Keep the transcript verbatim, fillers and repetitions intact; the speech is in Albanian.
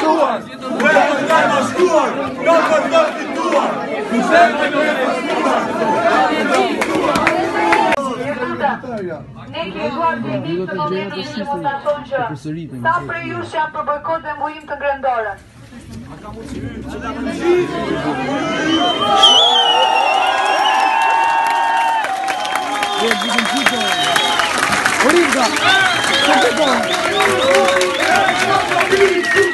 shtuar! Vetëm nga në shtuar! Nga për të fituar! Vetëm nga në shtuar! Ne kemi duar të ditë të momentin që mund të thonë që sa prej jush janë për bojkot dhe mbujim të ngrëndorën. Oringa!